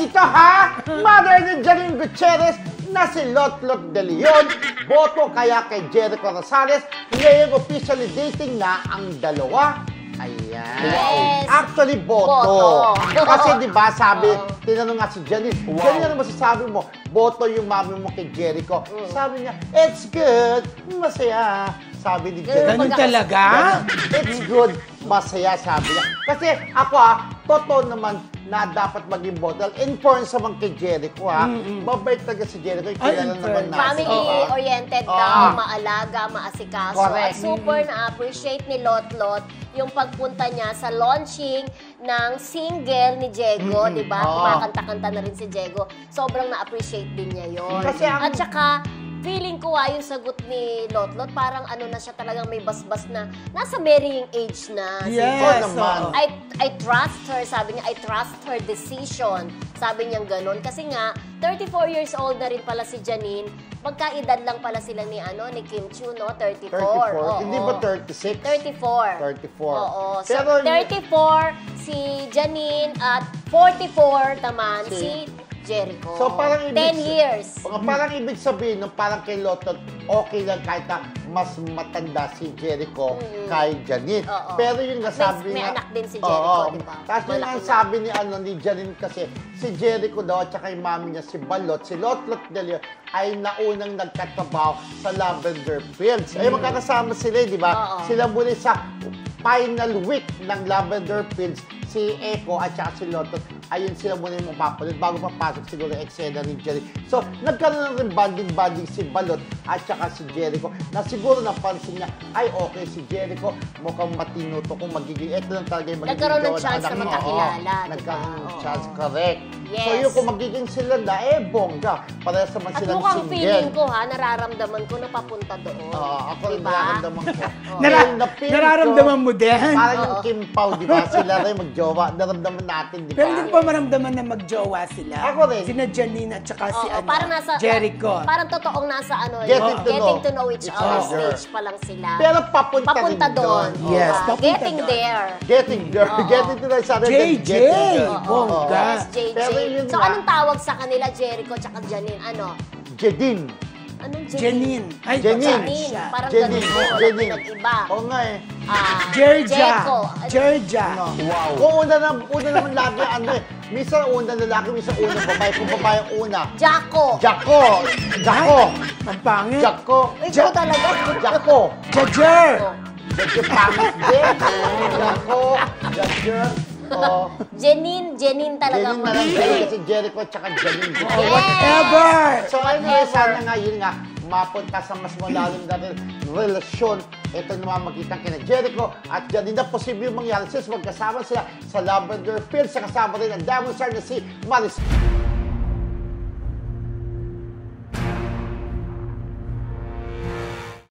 ito ha! Mother ni Janine Gutierrez na si Lotlot de Leon, boto kaya kay Jericho Rosales, ngayon officially dating na ang dalawa. Ayan. Yes. Actually, boto. Kasi di ba sabi, tinanong nga si Janine, Janine, ano masasabi mo? Boto yung mami mo kay Jericho. Sabi niya, it's good, masaya. Sabi ni Jericho. Ganun talaga? It's good, masaya, sabi niya. Kasi ako totoo naman na dapat maging boto. Informed naman kay Jericho mabait talaga si Jericho. Kilala naman natin. Family-oriented daw, maalaga, maasikaso. Correct. At super na-appreciate ni Lotlot yung pagpunta niya sa launching ng single ni Diego, di ba? Kumakanta-kanta na rin si Diego. Sobrang na-appreciate din niya yun. At saka, feeling ko yung sagot ni Lotlot, parang ano na siya talagang may basbas na nasa marrying age na. Yes. I trust her, sabi niya, I trust her decision. Sabi niya gano'n. Kasi nga, 34 years old na rin pala si Janine. Magkaedad lang pala sila ni Kim Chiu, no? 34. 34. Hindi ba 36? 34. 34. Oo. So, Pero, 34 si Janine at 44 naman si Jericho. So, parang 10 years. Parang ibig sabihin, parang kay Lotlot, okay lang kahit na mas matanda si Jericho kay Janine. Pero yung nasabi may nga... anak din si Jericho, di ba? Kasi yung ang sabi ni Janine kasi, si Jericho daw at saka yung mami niya, si Balot, si Lotlot de Leon, ay naunang nagkatrabaho sa Lavender Fields. Ay magkakasama sila, di ba? Sila muli sa final week ng Lavender Fields, si Echo at saka si Lotlot, ayun sila muna yung mapapanood bago papasok siguro yung eksena ni Jerry. So, nagkaroon na rin banding si Balot at saka si Jericho na siguro napansin niya, ay okay, si Jericho mukhang matino to kung magiging, eto lang talaga yung magiging nagkaroon ng chance na magkakilala. Nagkaroon ng chance, correct. Yes. So, yung kung magiging sila na, bongga. Parehas naman at silang mukhang single. feeling ko nararamdaman ko na papunta doon. Ako rin nararamdaman ko. Nararamdaman mo din? Parang yung Kim Pao, di ba? Sila rin magjowa. Naramdaman natin, di ba? Pero hindi pa maramdaman na magjowa sila. Ako rin. Sina Janine at saka si parang nasa, Jericho. Parang totoong nasa getting to know each other stage pa lang sila. Pero papunta rin doon. Yes, papunta Getting doon. there. Getting there. Getting to there. JJ. Bongga. Yes, JJ. Pero yun So, nga. anong tawag sa kanila, Jericho tsaka Janine? Ano? Jedin. Anong Janine. Ay, Janine. Janine. Parang Janine. ganun. Janine. Nag-iba. Oo nga eh. Jerja. Jericho. Jerja. Wow. Kung una naman lagi minsan una lalaki, minsan una babae. Kung babae ang una. Jacko. Jacko. Ang pangit. Jacko. Ikaw talaga. Jacko. Jajer. Jacko pangit din. Jacko. Jajer. Janine talaga. Janine na lang din kasi Jericho at saka Janine. Whatever. So anyway, sana nga yun nga, mapunta sa mas malalim na relasyon. Ito namamagitan kina Jericho at Janine na posibleng mangyari since magkasama sila sa Lavender Fields sa kasama rin ang Diamond Star na si Maris.